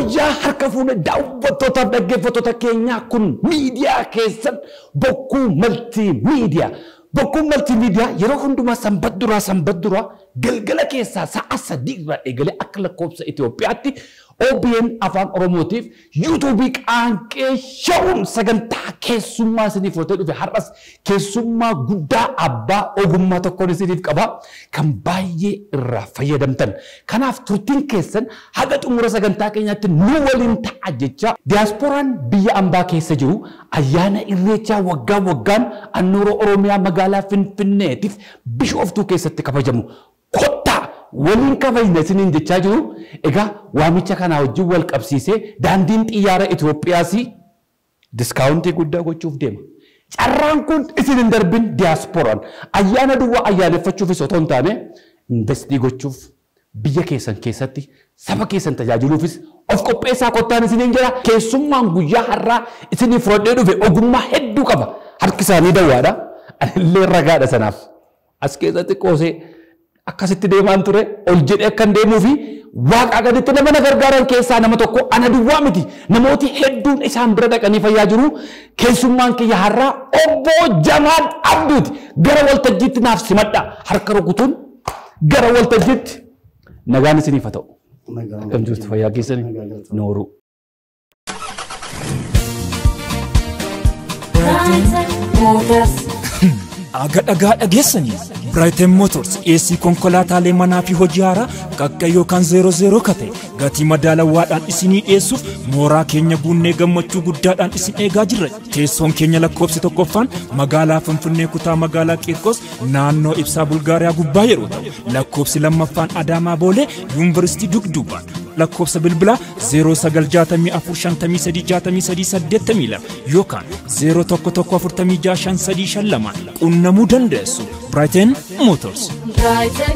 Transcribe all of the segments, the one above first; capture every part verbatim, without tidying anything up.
Wayyaa harka fuune daawwattoota dhaggeeffattoota keenyaa kun miidiyaa keessan bokkuu maltii miidiyaa. Bokkuu maltii miidiyaa yeroo hundumaa sanbat duraa sanbat duraa galgala keessaa sa'a sadii irraa eegalee akka lakkoofsa Itoophiyaatti O B N afaan Oromootiif YouTube qaanqee shawum sagantaa keessummaa isiniif fotee dhufe har'as keessummaa guddaa abbaa ogummaa tokkoon isiniif qaba kan baay'ee irraa fayyadamtan. Kanaaf turtiin keessan haga xumura sagantaa keenyaatti nu waliin ta'a jecha diyaaspooraan biyya ambaa keessa jiru ayyaana irreechaa waggaa waggaan annoora Oromiyaa magaalaa Finfinneetiif Bishooftuu keessatti kabajamu. Kottaa waliin kabajna isiniin jechaa jiru. Egaa waamicha kana wajjin wal qabsiisee daandiin xiyyaara Itoophiyaas diskaawuntii guddaa gochuuf deema. Carraan kun isin hin darbin diyaaspooraan ayyaana duwwaa ayyaaneffachuufis otoo hin taane investii gochuuf biyya keessan keessatti saba keessan tajaajiluufis of qopheessaa kottaan isiniin jira. Keessummaan guyyaa har'aa isiniif fudhadhee dhufe ogummaa hedduu qaba. Harki isaanii dawwaadha. Anillee ragaadha sanaaf. As keessatti qoosee akkasitti deemaan ture ol jedhee akkan deemuu fi waaqa gaditti nama na gargaaran keessaa nama tokko ana duwwaa miti namooti hedduun isaan bira dhaqanii fayyaa jiru. Keessummaan kiyya har'aa obbo Jamaal Abduuti. Gara waltajjiitti naaf simadha. Harka rukutuun gara waltajjiitti nagaan isiniif haa ta'u. Akkam jirtu fayyaa keessanii nooru. Aga dhagaa dhageessanii Brighton Motors A C konkolaataalee manaa fi hojii haaraa qaqqa yookaan zero zero kate gatii madaalawaadhaan isinii dhiyeessuuf mooraa keenya guunnee gammachuu guddaadhaan isin eegaa jirra. Teessoon keenya lakkoofsi tokkoffaan magaalaa Finfinnee kutaa magaalaa Qiirqos naannoo ibsaa Bulgaariyaa gubbaa yeroo ta'u lakkoofsi lammaffaan Adaamaa Boolee Yuunivarsiitii Dugduubaan lakkoofsa bilbilaa zero sagal jaatamii afur shantamii sadii jaatamii sadii saddeettamii lama yookaan zero tokko tokko afurtamii jaha shan sadii shan lama qunnamuu dandeessu. Brighton Motors. Brighton.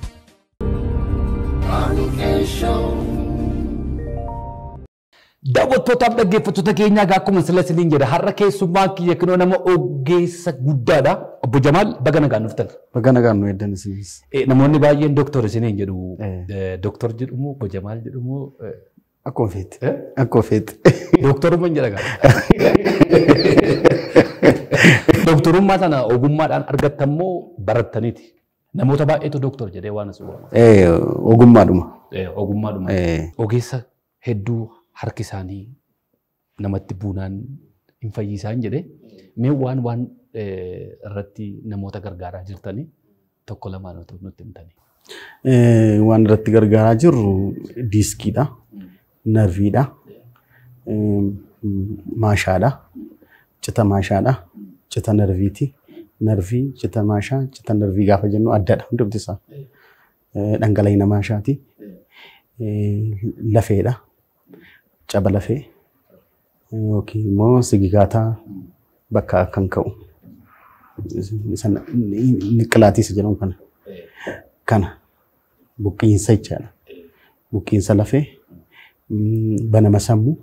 Daawwattootaaf dhaggeeffattoota keenyaa akkuma sila isiniin jedha har'a keessummaan kiyya kunoo nama ogeessa guddaadha. Obbo Jamaal baga nagaan dhuftan. Baga nagaan nu eeddan isinis. Namoonni baay'een dooktor isiniin jedhu. Dooktor jedhumoo Obbo Jamaal jedhumoo. Akkuma feeti. Akkuma feeti. Dooktorummaan jedha gaa. Dooktorummaa sana ogummaadhaan argattammoo barattaniiti. Namoota baay'eetu dooktor jedhee waan asii waama. Ogummaadhuma. Ogummaadhuma. Ogeessa hedduu harki isaanii namatti buunaan hin fayyisaan jedhee mee waan waan irratti namoota gargaaraa jirtanii tokko lamaan otoo nutti himtanii. Waan irratti gargaaraa jirru diiskiidha, narviidha, maashaadha, cita maashaadha, cita narviiti, narvii, cita maashaa, cita narvii gaafa jennu addadha hundumti isaa. Dhangala'ina maashaati, lafeedha. Caba lafee yookiin immoo sigigaataa bakka akkan ka'u niqilaatiis jedhamu kana kana buqqiinsa jechaadha. Buqqiinsa lafee banama sammuu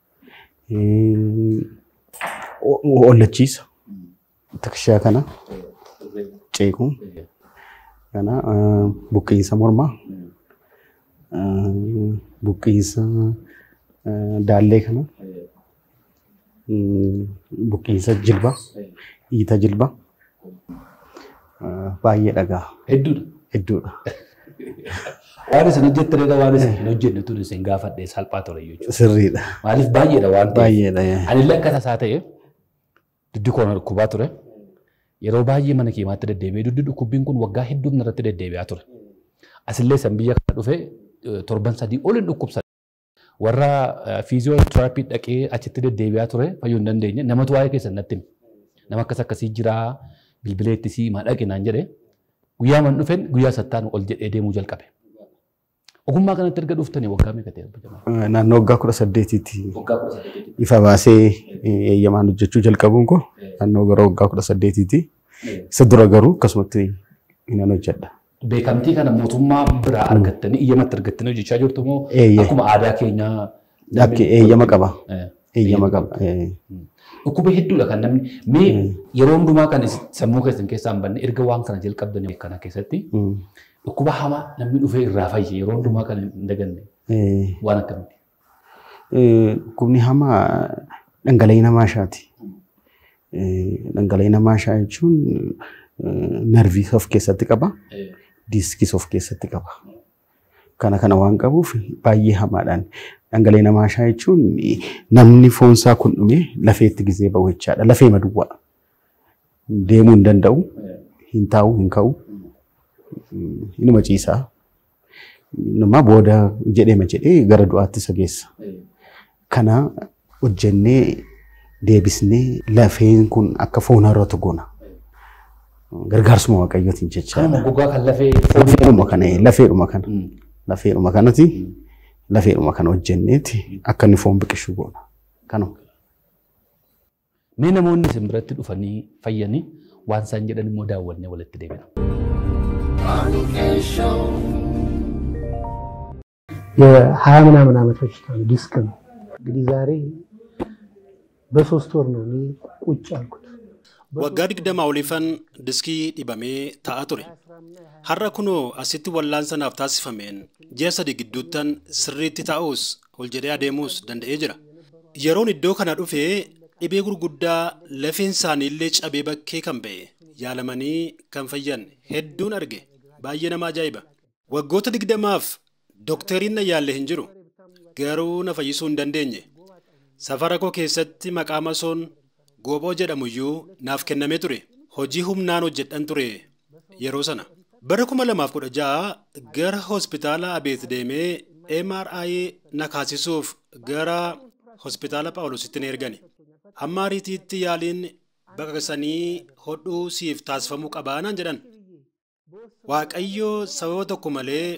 ollachiisa takshaa kana ceekuu kana buqqiinsa mormaa buqqiinsa daallee kana buqqiinsa jilba hiita jilba baay'ee dhagaa hedduudha. Hedduudha. Waan isin hojjettanidha waan isin hin hojjenne tun isin gaafadhee salphaa ture jechuudha. Sirriidha. Maaliif baay'eedha waan ta'eef. Baay'eedha. Ani illee akka tasaa ta'e duddi koon dhukkubaa ture. Yeroo baay'ee mana keemaatti deddeebi'ee duddi dhukkubbiin kun waggaa hedduu irratti deddeebi'aa ture. Asillee san biyya kana dhufe torban sadii ol hin dhukkubsa. Warra fiiziyooteraappii dhaqee achitti deddeebi'aa ture fayyuu hin dandeenye namatu waa'ee keessan natti hime. Nama akkas akkasii jiraa bilbileetti sii maa dhaqe naan jedhee guyyaa man dhufen guyyaa sattaan ol jedhee deemuu jalqabe. Ogummaa kanatti erga dhuftanii waggaa meeqa ta'e? Naannoo waggaa kudha saddeetiitti ifa baasee eeyyamaan hojjechuu jalqabuun koo naannoo gara waggaa kudha saddeetiitti isa dura garuu akkasumatti hin hojjedha. Beekamtii kana mootummaa biraa argattanii eeyyamatti argattanii hojjechaa jirtu moo akkuma aadaa keenyaa? Eeyyama qaba. Eeyyama qaba. Dhukkuba hedduudha kan namni mee yeroo hundumaa kan sammuu keessan keessaa hin banne erga waan kana jalqabdanii kana keessatti dhukkuba hamaa namni dhufee irraa fayye yeroo hundumaa kan hin daganne waan akkamitti? Dhukkubni hamaa dhangala'ii namaa shaati. Dhangala'ii namaa shaa jechuun nervii of keessatti qaba. Diiskis of keessatti qaba. Kana kana waan qabuuf baay'ee hamaadhaan dhangala'ii namaa shaa jechuun namni foonsaa kun dhume lafeetti gizee ba'u jechaadha. Lafee maduwwaa. Deemuu hin danda'u. Hin taa'u hin ka'u. Inuma ciisaa. Nama booda jedhee ma jedhee gara du'aatti isa geessa. Kana hojjennee deebisnee lafeen kun akka foon harootu goona. Gargaarsuma waaqayyootiin jechaadha. Gogaa kan lafee lafeedhuma kana lafeedhuma kana lafeedhuma kanati lafeedhuma kana hojjenneeti akka inni foon biqilchu goona. Kanuma. Mee namoonni isin biratti dhufanii fayyanii waan isaan jedhan immoo daawwannee walitti deebina. የሀያ ምናምን ዓመት በሽታ ነው ዲስክ ነው እንግዲህ ዛሬ በሶስት ወር ነው እኔ ቁጭ ያልኩት waggaa digdama olifan diskii dhibamee ta'a ture har'a kunoo asitti wallaansaaf taasifameen ji'a sadi gidduuttan sirriitti ta'uus ol jedhee adeemuus danda'ee jira yeroon iddoo kana dhufee dhibee gurguddaa lafeen isaanii illee cabee bakkee kan ba'e yaalamanii kan fayyan hedduun arge baay'ee nama ajaa'iba waggoota digdamaaf Doktariin na yaalle hin jiru garuu na fayyisuu hin dandeenye safara koo keessatti maqaa masoon gooboo jedhamuyyuu naaf kennamee ture hojii humnaan hojjedhan ture yeroo sana bara kuma lamaaf kudha ja'a gara hospitaala Abeet deemee M R I na kaasisuuf gara hospitaala Phaawulositti na ergani amma ariitiitti yaaliin baqaqsanii hodhuu siif taasifamuu qabaa naan jedhan waaqayyo sababa tokko malee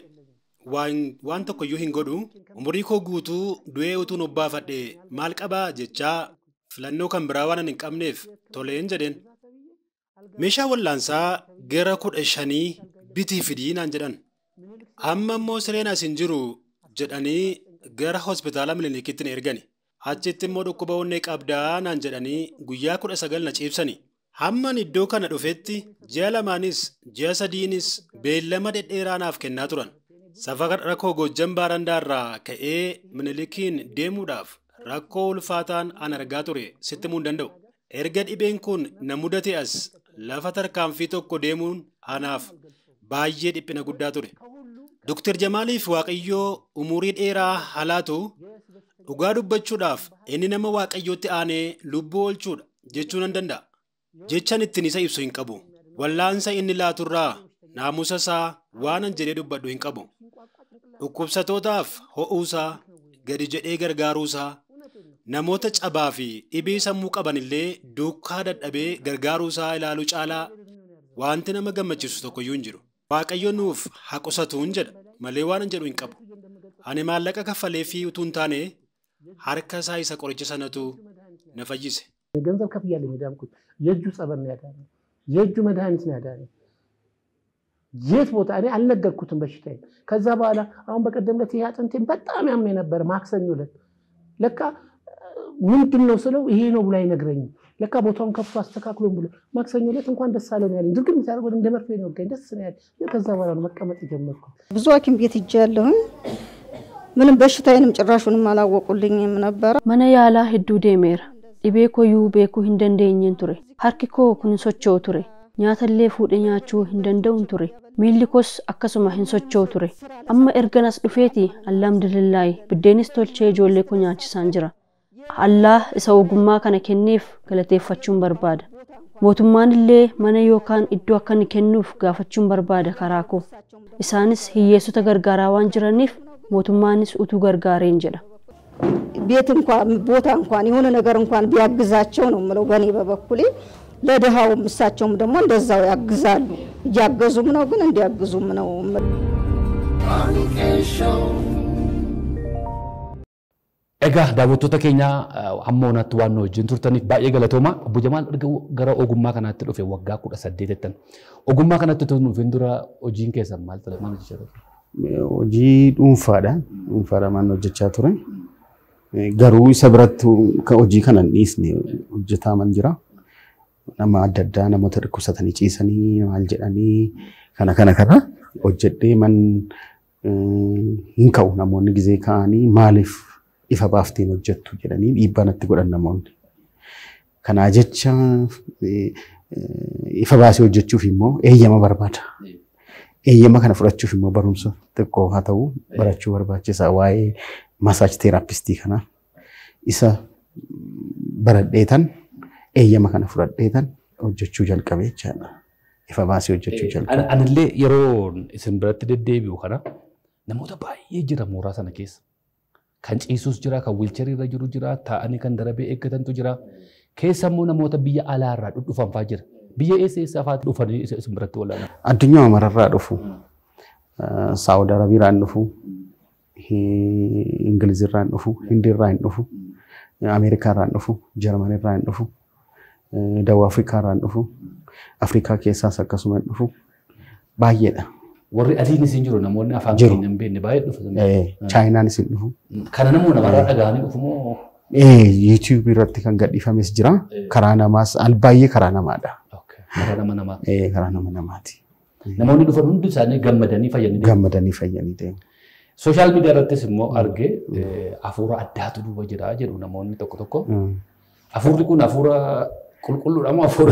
waan tokko iyyuu hin godhu umurii koo guutuu du'ee utuun obbaafadhe maal qabaa jechaa filannoo kan biraa waan hin qabneef toleen jedheen meeshaa wallaansaa gara kudha shanii bitii fidii naan jedhan amma immoo sireen as hin jiru jedhanii gara hospitaala Milinikiitti na ergani achitti immoo dhukkuba onnee qabdaa naan jedhanii guyyaa kudha sagal na ciibsani hamman iddoo kana dhufetti ji'a lamaanis ji'a sadiinis beellama dhedheeraa naaf kennaa turan safara rakkoo Gojjam Baarandaarraa ka'ee Minilikiin deemuudhaaf rakkoo ulfaataan an argaa ture sitti himuu hin danda'u. Erga dhibeen kun na mudate as lafa tarkaanfii tokko deemuun anaaf baay'ee dhiphina guddaa ture. Doktor Jamaaliif Waaqayyoo umurii dheeraa halaatu dhugaa dubbachuudhaaf inni nama Waaqayyootti aanee lubbuu oolchuudha jechuu nan danda'a. Jechaan ittiin isa ibsu hin qabu. Wallaansa inni laaturraa naamusa isaa waanan jedhee dubbadhu hin qabu. Dhukkubsatootaaf ho'uusaa gadi jedhee gargaaruusaa namoota cabaa fi dhibee sammuu qaban illee duukaa dadhabee gargaaruusaa ilaaluu caalaa wanti nama gammachiisu tokkoyyuu hin jiru. Waaqayyo nuuf haa qusatuun jedha malee waan jedhu hin qabu. Ani maallaqa kaffalee fi utuu hin taane harka isaa isa qoricha sanatu na fayyise. ገንዘብ ከፍያለሁ የዳንኩት የእጁ ጸበል ነው ያዳነኝ የእጁ መድኃኒት ነው ያዳነኝ የት ቦታ እኔ አልነገርኩትም በሽታዬ ከዛ በኋላ አሁን በቀደምለት ይሄ አጥንቴን በጣም ያመኝ ነበር ማክሰኞ ዕለት ለካ ምንድነው ስለው ይሄ ነው ብሎ አይነግረኝም ለካ ቦታውን ከፍቶ አስተካክሎን ብሎ ማክሰኞ ዕለት እንኳን ደስ አለን ያለኝ ድርግም ሲያደርግ እንደ መርፌ ነው ገኝ ደስ ነው ያለኝ ከዛ በኋላ ነው መቀመጥ ጀመርኩት ብዙ ሐኪም ቤት ይጃለሁ ምንም በሽታዬንም ጭራሹንም አላወቁልኝም ነበር ማነ ያላ ሄዱ ዴሜር Ibeeko yuu beekuu hin dandeenyeen ture. Harki koo kun socho'u ture. Nyaatallee fuudhee nyaachuu hin danda'uun ture. Miilli koos akkasuma hin socho'u ture. Amma erganas dhufeeti alhamdulillaahi biddeenis tolchee ijoollee koo nyaachisaan jira. Allah isa ogummaa kana kenneef galateeffachuun barbaada. Mootummaan illee mana yookaan iddoo akka inni kennuuf gaafachuun barbaada karaa koo. Isaanis hiyyeessota gargaaraa waan jiraniif mootummaanis utuu gargaareen jedha. ቤት እንኳን ቦታ እንኳን የሆነ ነገር እንኳን ቢያግዛቸው ነው ማለት በኔ በበኩሌ ለደሃው ምሳቸውም ደግሞ እንደዛው ያግዛሉ ያገዙም ነው ግን እንዲያግዙም ነው Egaa daawwattoota keenya ammoonatti waan nu wajjin turtaniif baay'ee galatooma. Obbo Jamaal gara ogummaa kanaatti dhufe waggaa kudha saddeetan. Ogummaa kanatti dhufuun dura hojiin keessan maal ture? Maal hojjechaa ture? Hojii dhuunfaadha. Dhuunfaadha maal hojjechaa ture? Garuu isa biratti hojii kana dhiisne hojjetaa man jira. Nama adda addaa namoota dhukkubsatanii ciisanii maal jedhanii kana kana kana hojjedhee man hin ka'u namoonni gizee ka'anii maaliif ifa baafteen hojjettu jedhanii dhiibbaa natti godhan namoonni. Kanaa jecha ifa baasee hojjechuuf immoo eeyyama barbaada. Eeyyama kana fudhachuuf immoo barumsa xiqqoo haa ta'u barachuu barbaachisaa waa'ee masaaj teeraappistii kana isa baradheetan eeyyama kana fudhadheetan hojjechuu jalqabee jechaadha. Ifa baasee hojjechuu jalqabe. Anillee yeroo isin biratti deddeebi'u kana namoota baay'ee jira mooraa sana keessa. Kan ciisus jira, kan wiilcharii irra jiru jira, taa'anii kan darabee eeggatantu jira. Keessa immoo namoota biyya alaarraa dhufan fa'aa jira. Biyya eessa eessa fa'aatti dhufanii isin biratti wal'aana? Addunyaa mararraa dhufu. Saawud Arabiirraan dhufu. Ingilizirraan dhufu. Hindiirraan dhufu. Ameerikaarraan dhufu. Jarmanirraan dhufu. Dawaa Afrikaarraan dhufu. Afrikaa keessaas akkasuma dhufu. Baay'eedha. Warri adiin isin jiru namoonni afaan keenya hin beekne baay'ee dhufu. Chaayinaan isin dhufu. Kana namoonni namarraa dhaga'anii dhufu moo? YouTube irratti kan gadhiifames jira. Karaa namaas al baay'ee karaa namaadha. Karaa nama namaa. Karaa nama namaati. Namoonni dhufan hundi isaanii gammadanii fayyanii deemu. Gammadanii fayyanii deemu. Sooshaal miidiyaa irrattis immoo argee hafuura addaatu duuba jira jedhu namoonni tokko tokko. Hafuurri kun hafuura qulqulluudha moo hafuura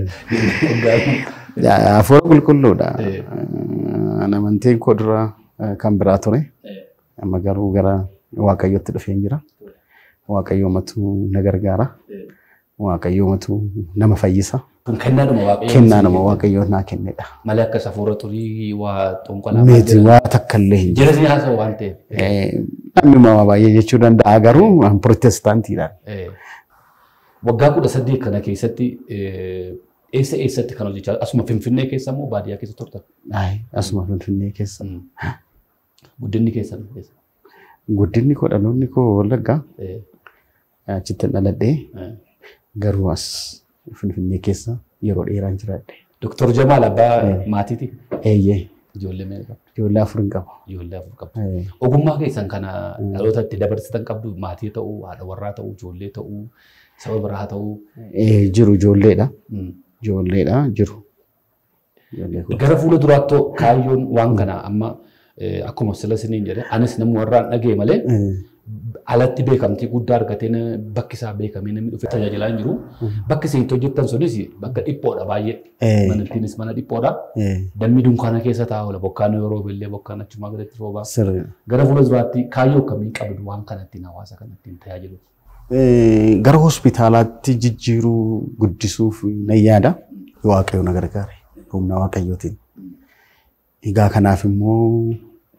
xuriidha? Hafuura qulqulluudha. Amantiin koo dura kan biraa ture. Amma garuu gara Waaqayyootti dhufeen jira. Waaqayyoomatu na gargaara. Waaqayyoomatu nama fayyisa. Kennaadhuma Waaqayyoo. Kennaadhuma Waaqayyoo naa kennedha. Malee akka hafuura xurii waa xonqolaa. Meeti waa takka illee hin jiru. Jireenya haasa'u waan ta'eef. Namni waa baay'ee jechuu danda'a garuu Pirotestaantiidhaan. Waggaa kudha saddeet kana keessatti eessa eessatti kan hojjechaa asuma Finfinnee keessa moo baadiyyaa keessa turtan? Asuma Finfinnee keessa. Guddinni keessan keessa. Guddinni koo dhaloonni koo Wallaggaa. Achitti dhaladhee garuu as Finfinnee keessa yeroo dheeraan jiraadhe. Doktor Jamaal abbaa maatiiti? Eeyyee. Ijoollee meeqa? Ijoollee afur hin qabu. Ijoollee afur qabu. Ogummaa keessan kana dhaloota itti dabarsitan qabdu maatii ta'uu, haadha warraa ta'uu, ijoollee ta'uu, saba biraa ta'uu. Jiru ijoolleedha. Ijoolleedha jiru. Gara fuula duraatti kaayyoon waan kana amma akkuma sila isiniin jedhe anis namni warraan dhagee malee alatti beekamtii guddaa argatee bakki isaa beekamee namni dhufee tajaajilaa hin jiru. Bakki isin hojjettan sunis bakka dhiphoodha baay'ee. Manattiinis mana dhiphoodha. Dammi dunkaana keessa taa'udha. Bokkaan yeroo billee bokkaan achumaa gadatti roobaa. Gara fuula duraatti kaayyoo akkamii qabdu waan kanattiin hawaasa kanattiin tajaajilu? Gara hospitaalaatti jijjiiruu guddisuuf nan yaada. Waaqayyo na gargaare. Humna Waaqayyootiin. Egaa kanaaf immoo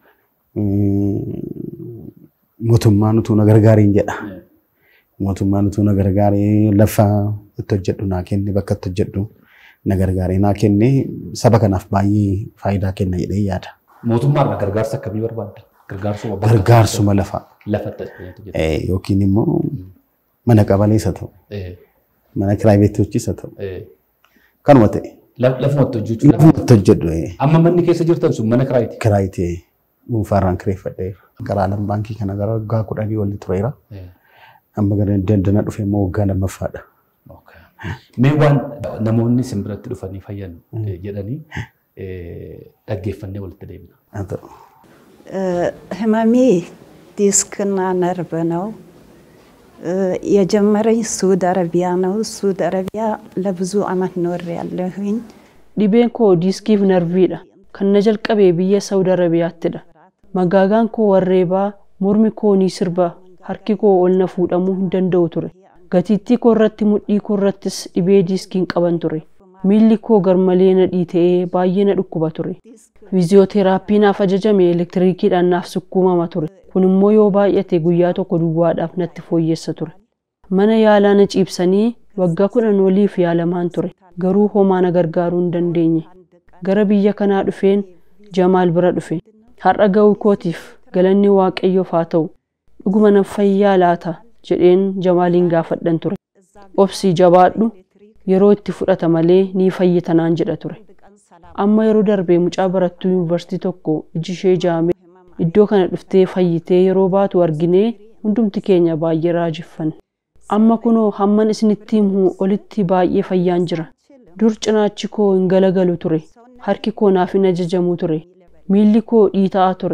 mootummaan utuu na gargaariin jedha. Mootummaan utuu na gargaaree lafa itti hojjedhu naa kenne bakka itti hojjedhu na gargaaree naa kenne saba kanaaf baay'ee faayidaa kenna jedhee yaada. Mootummaarraa gargaarsa akkamii barbaadda? Gargaarsuma gargaarsuma lafa. Lafatti yookiin immoo mana qabalees haa ta'u. Mana kiraayiveettiiwwachis haa ta'u. Kanuma ta'e. Lafumatti hojjechuu. Lafumatti hojjedhu. Amma manni keessa jirtan sun mana kiraayitii? Kiraayitii. Dhuunfaarraan kireeffadheera. Gara alam baankii kana gara waggaa kudhanii walitti tureera. Amma gara daldala dhufee immoo waggaa lammaffaadha. Mee waan namoonni isin biratti dhufanii fayyan jedhanii dhaggeeffannee walitti deemna. Haa ta'u. ህመሜ ዲስክና ነርቭ ነው። የጀመረኝ ሳውዲ አረቢያ ነው። ሳውዲ አረቢያ ለብዙ አመት ኖሬያለሁኝ። Dhibeen koo diiskiif narviidha. Kan na jalqabee biyya Saudi Arabiyaatidha. Magaagaan koo warreebaa, mormi koo ni sirba, harki koo ol na fuudhamuu hin danda'u ture. Gatiittii koo irratti mudhii koo irrattis dhibee diiskiin qaban ture. Miilli koo garmalee na dhiitee baay'ee na dhukkuba ture. Fiiziyooteraappii naaf ajajame elektiriikiidhaan naaf sukkuumama ture. Kun immoo yoo baay'ate guyyaa tokko duwwaadhaaf natti fooyyessa ture. Mana yaalaa na ciibsanii waggaa kudhan waliif yaalamaan ture. Garuu homaa na gargaaruu hin dandeenye. Gara biyya kanaa dhufeen Jamaal bira dhufe. Har'a ga'uu kootiif galanni Waaqayyoof haa ta'u. Dhuguma na fayyaa laata jedheen Jamaaliin gaafadhan ture. Obsii jabaadhu yeroo itti fudhata malee ni fayyita naan jedha ture. Amma yeroo darbee mucaa barattuu yuunivarsiitii tokko iji ishee jaamee iddoo kana dhuftee fayyitee yeroo baatu arginee hundumti keenya baay'ee raajeffanne. Amma kunoo hamman isinitti himu olitti baay'ee fayyaan jira. Dur cinaachi koo hin galagalu ture. Harki koo naaf hin ajajamu ture. Miilli koo dhiitaa ture.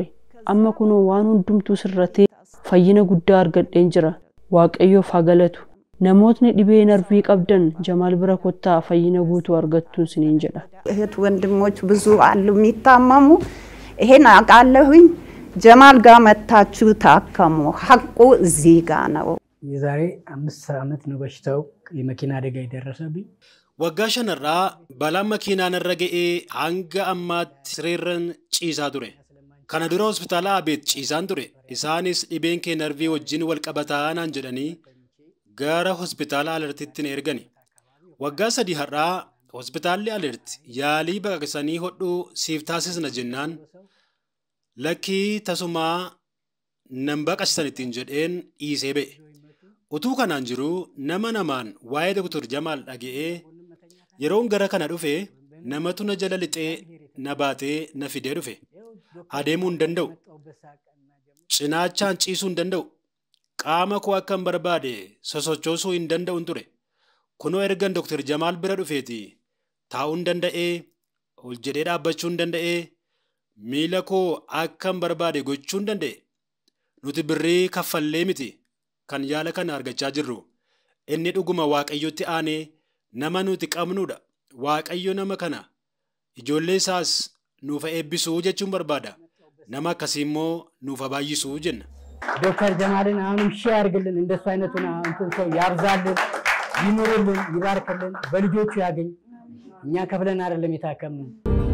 amma kunoo waan hundumtuu sirratee fayyina guddaa argadheen jira. Waaqayyoof haa galatu. Namootni dhibee narvii qabdan Jamaal bira kottaa fayyina guutuu argattuun siniin jedha. እህት ወንድሞች ብዙ አሉ የሚታመሙ ይሄን አውቃለሁኝ ጀማል ጋር መታችሁ ታከሙ ሐቁ እዚህ ጋር ነው የዛሬ አምስት ዓመት ነው በሽታው የመኪና አደጋ የደረሰብኝ waggaa shanarraa balaan makiinaan irra ga'ee hanga ammaatti sirriirran ciisaa ture kana dura hospitaala abeet ciisaan ture isaanis dhibeen kee narvii wajjin wal qabataa naan jedhanii gara hospitaala alertitti na ergani waggaa sadii har'aa hospitaalli alert yaalii baqaqsanii hodhuu siif taasisna jennaan lakkii tasumaa nan baqaqsanittiin jedheen dhiisee ba'e utuu kanaan jiru nama namaan waa'ee doktor Jamaal dhaga'ee yeroon gara kana dhufe namatu na jala lixee na baatee na fidee dhufe adeemuu hin danda'u cinaachaan ciisuu hin danda'u qaama koo akkan barbaade sosochoosuu hin danda'u ture kunoo ergan doktor Jamaal bira dhufeeti taa'uu hin danda'ee ol jedhee dhaabbachuu hin danda'ee miila koo akkan barbaade gochuu hin danda'e nuti birrii kaffallee miti kan yaala kana argachaa jirru inni dhuguma waaqayyotti aanee nama nuti qabnudha waaqayyo nama kana ijoollee isaas nuuf eebbisuu jechuun barbaada nama akkasii immoo nuuf baay'isuu jenna ዶክተር ጀማልን አሁንም ሺ ያርግልን እንደሱ አይነቱን እንትን ሰው ያብዛልን ይኑርልን ይባርክልን በልጆቹ ያገኝ እኛ ከፍለን አይደለም የታከምነው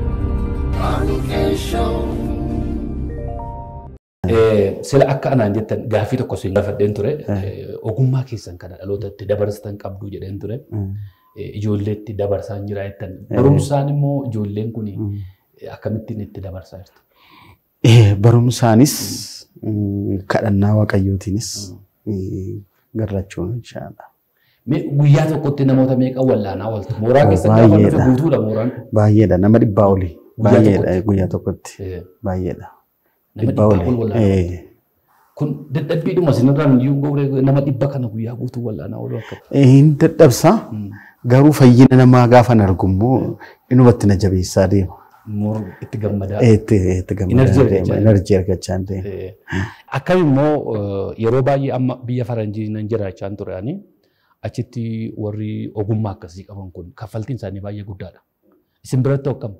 sila akka anaan jettan gaafii tokko sin gafadheen ture ogummaa keessan kana dhalootatti dabarsatan qabdu jedheen ture ijoolleetti dabarsaan jira jettan barumsaan immoo ijoolleen kun akkamittiin itti dabarsaa jirtu barumsaanis kadhannaa waaqayyootiinis garrachuun inshallah guyyaa tokkotti namoota meeqa wallaanaa waltu mooraa keessatti gaafa dhufe guutuudha mooraan baay'eedha nama dhibbaa olii baay'eedha guyyaa tokkotti baay'eedha dhibbaa olii kun dadhabbiidhuma sinirraan iyyuu nama dhibba kana guyyaa guutuu wallaanaa oluu akka hin dadhabsaa garuu fayyina namaa gaafa nargummoo inumatti na jabeessaa deema mor itti gammadaa itti itti gammadaa enerjii argachaa deema akkam immoo yeroo baay'ee amma biyya faranjii nan jiraachaa turani achitti warri ogummaa akkasii qaban kun kaffaltiin isaanii baay'ee guddaadha isin biratti akkam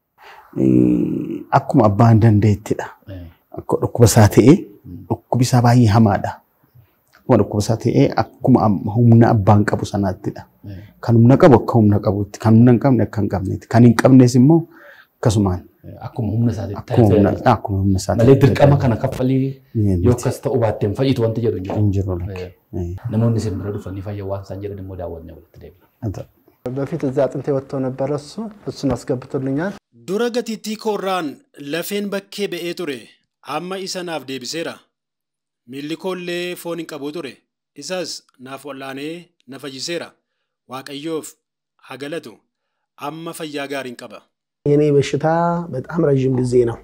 akkuma abbaan dandeettidha akka dhukkuba isaa ta'ee dhukkubi isaa baay'ee hamaadha akkuma dhukkuba isaa ta'ee akkuma humna abbaan qabu sanaattidha kan humna qabu akka humna qabutti kan humna hin qabne akka hin qabnetti kan hin qabnes immoo akkasumaan akkuma humna isaatti akkuma humna isaatti malee dirqama kana kaffalii yoo akkas ta'u baatteen fayyitu wanti jedhu hin jiru namoonni isin bira dhufanii fayyaa waan isaan jedhan immoo daawwannee walitti deebiin. በፊት እዛ አጥንቴ ወጥቶ ነበር እሱ እሱን አስገብቶልኛል dura gatiittii koorraan lafeen bakkee ba'ee ture amma isa naaf deebiseera miilli koollee foon hin qabu ture isas naaf wallaanee na fayyiseera waaqayyoof haa galatu amma fayyaa gaariin qaba የኔ በሽታ በጣም ረጅም ጊዜ ነው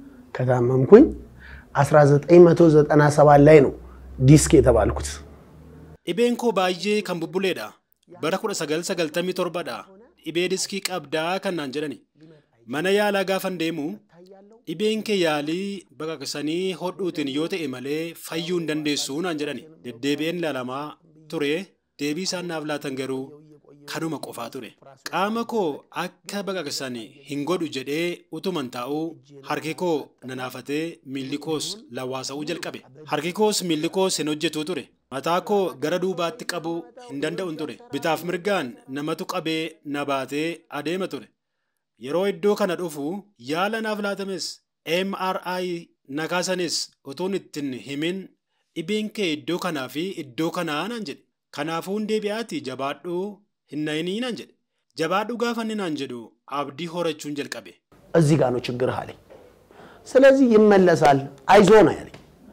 ከታመምኩኝ አስራ ዘጠኝ መቶ ዘጠና ሰባት ላይ ነው ዲስክ የተባልኩት dhibeen koo baay'ee kan bubbuleedha bara kudha sagal sagaltamii torbadha dhibee diskii qabdaa kan naan jedhani mana yaalaa gaafan deemu dhibeen kee yaalii baqaqsanii hodhuutiin yoo ta'e malee fayyuu hin dandeessu naan jedhani deddeebi'een ilaalamaa ture deebii isaan naaf laatan garuu kanuma qofaa ture qaama koo akka baqaqsanii hin godhu jedhee utuman taa'uu harki koo nanaafatee miilli koos lawwaasa'uu jalqabe harki koos miilli koos hin hojjetu ture mataa koo gara duubaatti qabu hin danda'u ture bitaaf mirgaan namatu qabee na baatee adeema ture yeroo iddoo kana dhufu yaala naaf laatames M R I nakaasanis utuun ittiin himin dhibeen kee iddoo kanaa fi iddoo kanaa naan jedhe kanaafuu deebi'aati jabaadhuu hin nayinii naan jedhe jabaadhuu gaafa inni naan jedhu abdii horachuun jalqabe እዚህ ጋር ነው ችግር አለኝ ስለዚህ ይመለሳል አይዞ ነው ያለኝ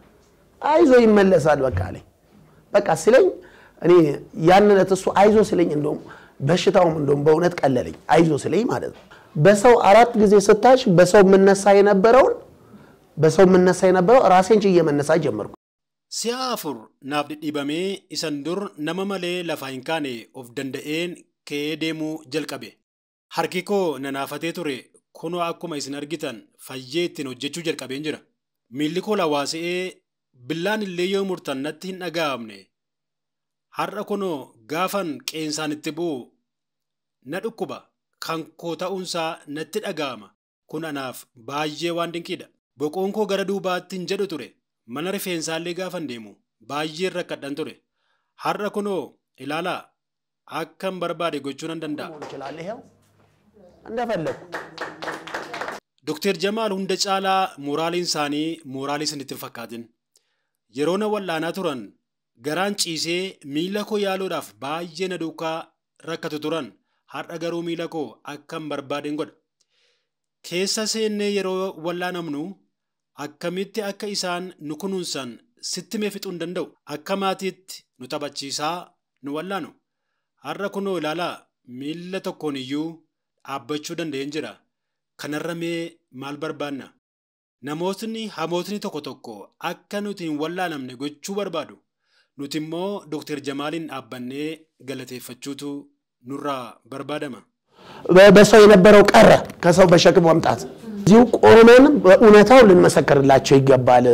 አይዞ ይመለሳል በቃ አለኝ በቃ ስለኝ እኔ ያንነት እሱ አይዞ ስለኝ እንደውም በሽታውም እንደውም በእውነት ቀለለኝ አይዞ ስለኝ ማለት ነው በሰው አራት ጊዜ ስታሽ በሰው ምንነሳ የነበረውን በሰው ምንነሳ የነበረው ራሴን ጭዬ መነሳ ጀመርኩ ሲያፉር ናፍ ዲባሜ ኢሰን ዱር ነመ መሌ ለፋ ሂንካኔ ኦፍ ደንደኤን ከኤ ዴሙ ጀልቀቤ harki koo nanaafate ture kunoo akkuma isin argitan fayyee ittiin hojjechuu jalqabeen jira miilli koo lawaasee billaan illee yoo murtan natti hin dhaga'amne har'a kunoo gaafan qeensaan itti bu'u na dhukkuba kan koo ta'uunsaa natti dhaga'ama kun anaaf baay'ee waan dinqiidha boqoon koo gara duubaatti hin jedhu ture mana rifeensaallee gaafan deemu baay'ee rakkadhan ture har'a kunoo ilaalaa akkan barbaade gochuu nan danda'a. Doktor Jamaal hunda caalaa moraaliin isaanii mooraalii sanitti hin fakkaatin. Yeroo na wallaanaa turan garaan ciisee miila koo yaaluudhaaf baay'ee na duukaa rakkatu turan har'a garuu miila koo akkan barbaadeen godha. Keessa seennee yeroo wallaanamnu akkamitti akka isaan nu kunuunsan sitti mee fixuu hin danda'u. Akka maatiitti nu taphachiisaa nu wallaanu. Har'a kunoo ilaalaa miila tokkoon iyyuu dhaabbachuu danda'een jira. Kanarra mee maal barbaanna? Namootni hamootni tokko tokko akka nuti hin wallaanamne gochuu barbaadu. Nuti immoo Doktor Jamaaliin dhaabbannee galateeffachuutu nurraa barbaadama. በሰው የነበረው ቀረ ከሰው በሸክም መምጣት እዚሁ ቆመን በእውነታው ልንመሰክርላቸው ይገባል።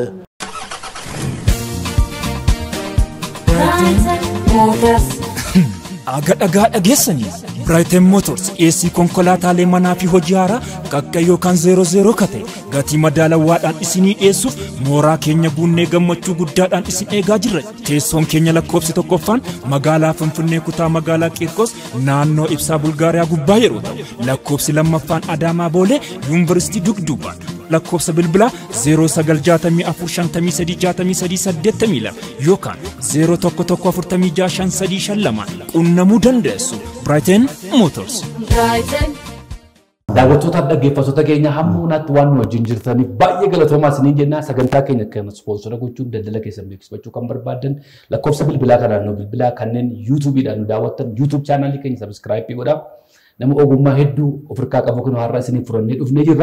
Aga dhagaa dhageessanii Brighton Motors dhiyeessii konkolaattaalee manaa fi hojii haaraa qaqqa yookaan zeero zeero kate gatii madaalawaadhaan isinii dhiyeessuuf mooraa keenya guunnee gammachuu guddaadhaan isin eegaa jirra. Teessoon keenya lakkoofsi tokkoffaan magaalaa Finfinnee kutaa magaalaa Qiirqos naannoo ibsaa Bulgaariyaa gubbaa yeroo ta'u lakkoofsi lammaffaan Adaamaa Boolee Yuunivarsiitii Dugduubaan lakkoofsa bilbilaa zeero sagal jaatamii afur shantamii sadii jaatamii sadii saddeettamii lama yookaan zeero tokko tokko afurtamii jaha shan sadii shan lama qunnamuu dandeessu. Brighton Motors. Daawwattootaaf dhaggeeffattoota keenya hammuunaatti waan nu wajjin jirtaniif baay'ee galatoomaa isiniin jennaa. Sagantaa keenya kan ispoonsora gochuun daldala keessan beeksifachuu kan barbaadan lakkoofsa bilbilaa kanaan nu bilbilaa kanneen yuutuubiidhaan nu daawwattan yuutuub chaanaalii keenya sabiskiraayipii godhaa. Nama ogummaa hedduu ofirraa qabu kun har'a isiniif furannee dhufnee jirra.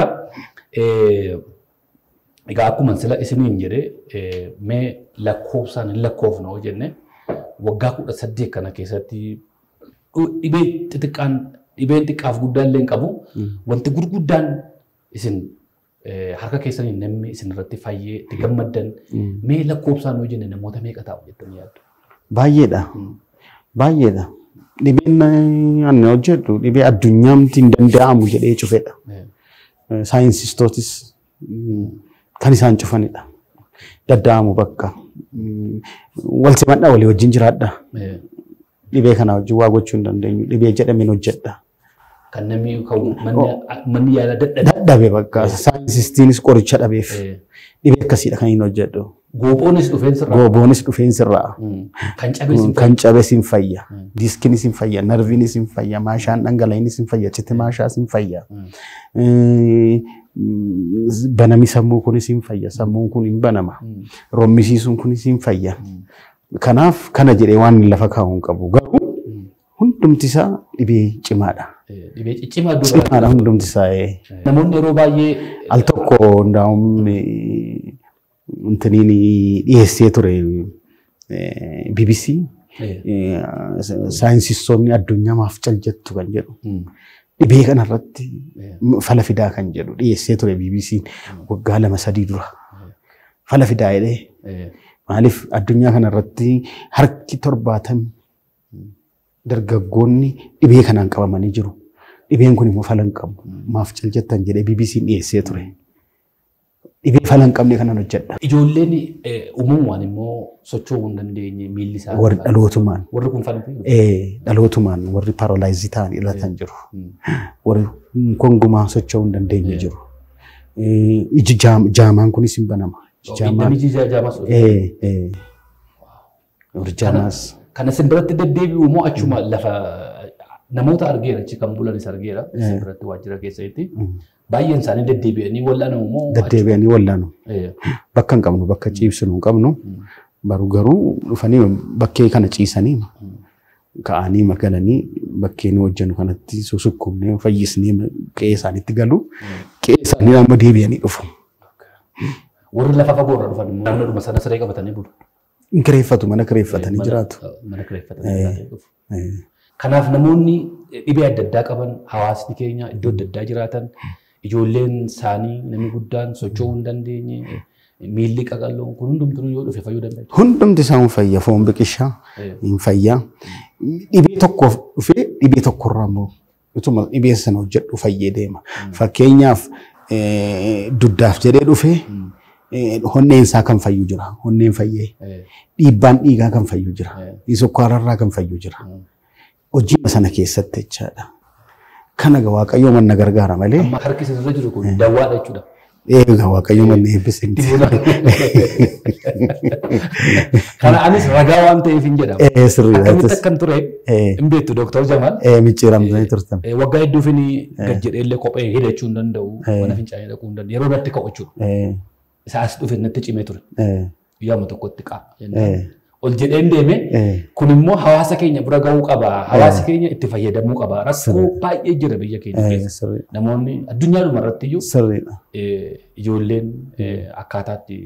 Egaa akkuma sila isiniin jedhee mee lakkoofsaan hin lakkoofna hoo jenne waggaa kudha saddeet kana keessatti dhibee xixiqqaan dhibeen xiqqaaf guddaan illee hin qabu. Wanti gurguddaan isin harka keessaniin namni isin irratti fayyee itti gammaddan mee lakkoofsaan hoo jenne namoota meeqa ta'u jettanii yaaddu? Baay'eedha. Baay'eedha. Dhibeen ani hojjedhu dhibee addunyaatti hin danda'amu jedhee cufedha. Saayinsiistootis kan isaan cufanidha. Dadda'amu bakka. Wal simadhaa walii wajjin jiraadha. Dhibee kana wajjin waa gochuu hin dandeenyu. Dhibee jedhameen hojjedha. Kan namni manni yaala dadhabe. Dadhabe bakka. Saayinsistiinis qoricha dhabeef. Dhibee akkasiidha kan hin hojjedhu. Gooboonis dhufeensirraa. Gooboonis dhufeensirraa. Kan cabes hin fayya. Diiskiinis hin fayya. Narviinis hin fayya. Maashaan dhangala'aanis hin fayya. Citi maashaas hin fayya. Banami sammuu kunis hin fayya. Sammuun kun hin banama. Rommisiisuun kunis hin fayya. Kanaaf kana jedhee waan lafa kaa'uu hin qabu. Garuu hundumti isaa dhibee cimaadha. Dhibee ciccimaa dura. Cimaadha hundumti isaa. Namoonni yeroo baay'ee al tokko hundaa'uun intiniin dhiyeessee ture B B C saayinsistoonni addunyaa maaf cal jettu kan jedhu dhibee kanarratti fala fidaa kan jedhu dhiyeessee ture B B C waggaa lama sadii dura fala fidaa jedhee maaliif addunyaa kanarratti harki torbaatamni dargaggoonni dhibee kanaan qabamanii jiru. Dhibeen kun immoo fala hin qabu maaf cal jettan jedhee B B C dhiyeessee ture. Dhibee fala hin qabne kanaan hojjedha. Ijoolleen uumamumaan immoo socho'uu hin dandeenye miilli isaa. Warri dhalootumaan. Warri kun fala Eh dhalootumaan warri paralaayizii ta'an ilatan jiru. Warri kongumaa socho'uu hin dandeenye jiru. Iji jaamaan kunis hin banama. Jaamaan. Iji jaamaas. Eh eh. Warri jaamaas. Kana simbiratti deddeebi'u moo achuma lafa namoota argeera achi kan bulanis argeera simbiratti waajjira keessatti baay'een isaanii deddeebi'anii wallaanamu moo deddeebi'anii wallaanu bakka hin qabnu bakka ciibsinu hin qabnu baru garuu dhufanii bakkee kana ciisanii ka'anii magalanii bakkee nu hojjennu kanatti susukkumnee fayyisnee qe'ee isaaniitti galu qe'ee isaanii amma deebi'anii dhufu. Warri lafa fagoo irraa dhufan naannoodhuma sana siree qabatanii bulu. Kireeffatu mana kireeffatanii jiraatu. Mana kireeffatanii dhufu. Kanaaf namoonni dhibee adda addaa qaban hawaasni keenya iddoo adda addaa jiraatan ijoolleen isaanii namni guddaan socho'uu hin dandeenye miilli qaqalloon kun hundumtuu yoo dhufe fayyuu danda'a. Hundumti isaa hin fayya foon biqishaa hin fayya. Dhibee tokkoof dhufee dhibee tokkorraa immoo utuma dhibee sana hojjedhu fayyee deema. Fakkeenyaaf duddaaf jedhee dhufee honneen isaa kan fayyu jira. Honneen fayyee. Dhiibbaan dhiigaa kan fayyu jira. Sukkaararraa kan fayyu jira. Hojii sana keessatti jechaadha. Kana gaa Waaqayyo manna gargaara malee. Amma harki isa jiru kun dawwaadha jechuudha. Egaa Waaqayyo manna eebbise. Kana anis ragaa waan ta'eef hin jedhamu. Eh sirriidha. Akkamitti akkan ture hin beektu Dooktar Jamaal. Eh micciiramtanii turtan. Waggaa hedduuf inni gad jedheellee kophee hidhachuu hin danda'u. Mana fincaanii dhaquu hin danda'u. Yeroo irratti ka'u jechuudha. Isa as dhufe natti cimee ture. Guyyaama tokkotti qa'a. Ol jedheen deeme kun immoo hawaasa keenya bira gahuu qaba. Hawaasi keenya itti fayyadamuu qaba. Rakkoo baay'ee jira biyya keenya keessa. Namoonni addunyaadhuma irratti iyyuu ijoolleen akkaataatti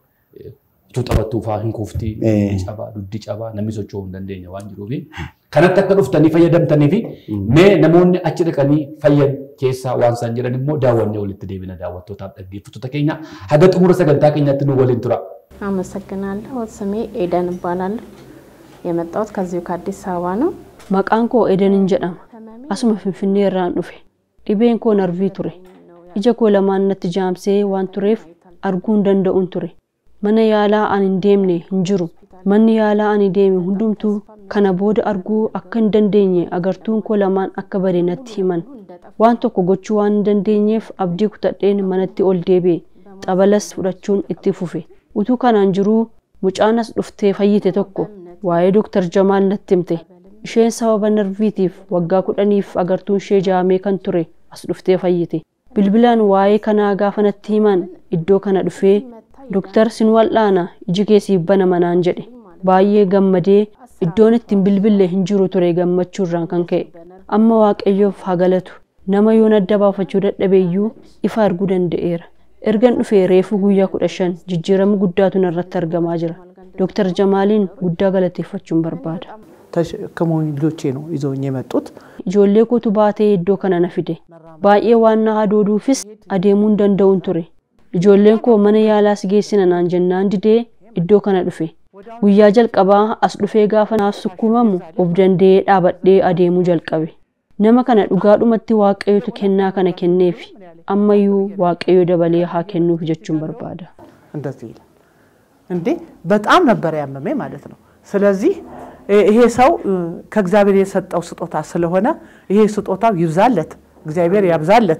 utuu taphattuu fa'aa hin kuufti. Cabaa, duddi cabaa, namni socho'uu hin dandeenya waan jiruufi. Kanatti akka dhuftanii fayyadamtanii fi mee namoonni achi dhaqanii fayyan keessaa waan isaan jedhan immoo daawwannee walitti deebina daawwattootaaf dhaggeeffattoota keenya haga xumura sagantaa keenyaatti nu waliin tura. አመሰግናለሁ። ስሜ ኤደን እባላለሁ። የመጣሁት ከዚሁ ከአዲስ አበባ ነው። Maqaan koo Edenin jedhama. Asuma Finfinnee irraan dhufe. Dhibeen koo narvii ture. Ija koo lamaan natti jaamsee waan tureef arguu hin danda'uun ture. Mana yaalaa ani hin deemne hin jiru. Manni yaalaa ani deeme hundumtuu kana booda arguu akka hin dandeenye agartuun koo lamaan akka bade natti himan. Waan tokko gochuu waan hin dandeenyeef abdii kutadheen manatti ol deebi'e. Xabalas fudhachuun itti fufe. Utuu kanaan jiruu mucaanas dhuftee fayyite tokko waa'ee Dooktar Jamaal natti himte. Isheen sababa narviitiif waggaa kudhaniif agartuun ishee jaamee kan ture as dhuftee fayyite. Bilbilaan waa'ee kanaa gaafa natti himan iddoo kana dhufee Dooktar sin wal'aana iji keessii banama naan jedhe. Baay'ee gammadee iddoon ittiin bilbille hin jiru ture gammachuurraan kan ka'e. Amma Waaqayyoof haa galatu. Nama yoon adda baafachuu dadhabeeyyuu ifa arguu danda'eera. Ergan dhufee reefu guyyaa kudha shan jijjiirama guddaatu narratti argamaa jira. Dooktar Jamaaliin guddaa galateeffachuun barbaada. ተሸክመውኝ ልጆቼ ነው ይዘውኝ የመጡት። Ijoollee kootu baatee iddoo kana na fide. Baay'ee waan na hadooduufis adeemuu hin danda'uun ture. Ijoolleen koo mana yaalaas geessina naan jennaan didee iddoo kana dhufe. Guyyaa jalqabaa as dhufee gaafa naaf sukkuumamu of danda'ee dhaabadhee adeemuu jalqabe. Nama kana dhugaadhumatti Waaqayyotu kennaa kana kenneefi ammayyuu Waaqayyo dabalee haa kennuuf jechuun barbaada. እንደዚህ ይላል እንዴ በጣም ነበር ያመመኝ ማለት ነው። ስለዚህ ይሄ ሰው ከእግዚአብሔር የሰጠው ስጦታ ስለሆነ ይሄ ስጦታው ይብዛለት፣ እግዚአብሔር ያብዛለት።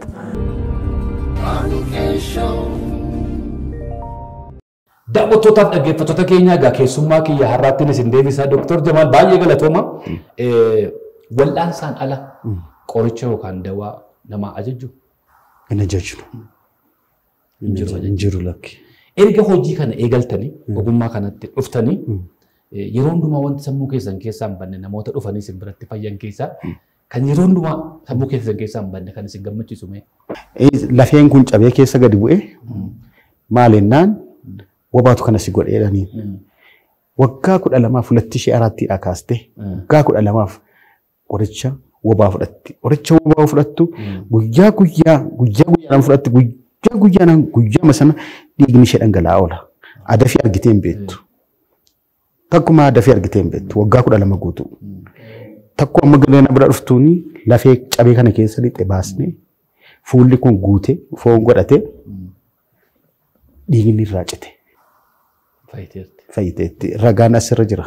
daawwattootaaf dhaggeeffattoota keenya egaa keessummaa kiyya har'aattiin isin deebisa Dooktar Jamaal baay'ee galatooma. Wal'aansaan ala qoricha yookaan dawaa nama ajaju hin ajaju. Hin jiru lakki. Erga hojii kana eegaltanii ogummaa kanatti dhuftanii yeroo hundumaa wanti sammuu keessan keessaa hin banne namoota dhufanii isin biratti fayyan keessaa kan yeroo hundumaa sammuu keessan keessaa hin banne kan isin gammachiisu mee? Lafeen kun cabee keessa gadi bu'ee maalinnaan wabaatu kana si godheedhanii. Waggaa kudha lamaaf hulattii ishee araattiidhaa kaastee waggaa kudha lamaaf qoricha wabaa fudhatti. Qoricha wabaa fudhattu guyyaa guyyaa guyyaa guyyaan fudhatti guyyaa guyyaan guyyaa masana dhiigni ishee dhangala'aa oola. Adafii argitee hin beektu. Takkuma adafii argitee hin beektu waggaa kudha lama guutuu. Takku amma galeena bira dhuftuuni lafee cabee kana keessa lixee baasnee fuulli kun guutee foon godhatee dhiigni irraa cite. Fayyiteetti ragaan asirra jira.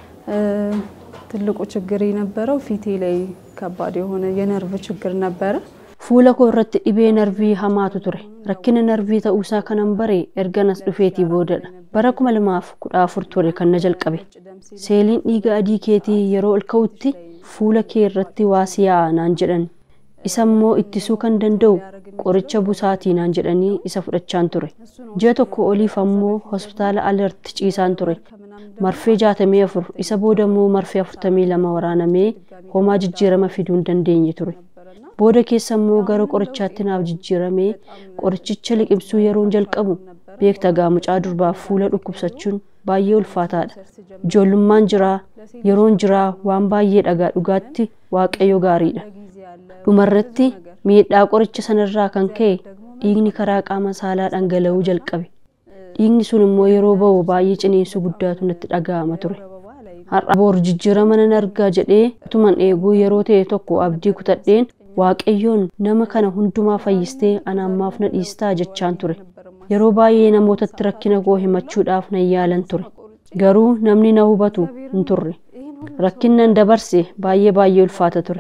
ትልቁ ችግር የነበረው ፊቴ ላይ ከባድ የሆነ የነርቭ ችግር ነበረ። Fuula koo irratti dhibee narvii hamaatu ture. Rakkina narvii ta'uusaa kanan bare erganas dhufeetii boodadha. Bara kuma lamaaf kudha afur ture kan na jalqabe. Seeliin dhiiga adii keetii yeroo ol ka'utti fuula kee irratti waa siyaa naan jedhan. Isa immoo ittisuu kan danda'u qoricha busaatii naan jedhanii isa fudhachaan ture. Ji'a tokko oliif ammoo hospitaala Alert ciisaan ture. Marfee jaatamii afur isa booda immoo marfee afurtamii lama waraanamee homaa jijjiirama fiduu hin dandeenye ture. Booda keessa immoo gara qorichaatti naaf jijjiiramee qorichicha liqimsuu yeroon jalqabu beekta gaa mucaa durbaaf fuula dhukkubsachuun baay'ee ulfaataadha. Ijoollummaan jiraa yeroon jiraa waan baay'ee dhagaa dhugaatti Waaqayyo gaariidha. Dhumarratti miidhaa qoricha sanarraa kan ka'e dhiigni karaa qaama saalaa dhangala'uu jalqabe. dhiigni sun immoo yeroo ba'u baay'ee ciniinsu guddaatu natti dhaga'ama ture. Har'a boor jijjiirama nan argaa jedhee utuman eeguu yeroo ta'e tokko abdii kutadheen Waaqayyoon nama kana hundumaa fayyistee ana ammaaf na dhiistaa jechaan ture. Yeroo baay'ee namootatti rakkina koo himachuudhaaf nan yaalan ture. Garuu namni na hubatu hin turre. Rakkinnan dabarse baay'ee baay'ee ulfaata ture.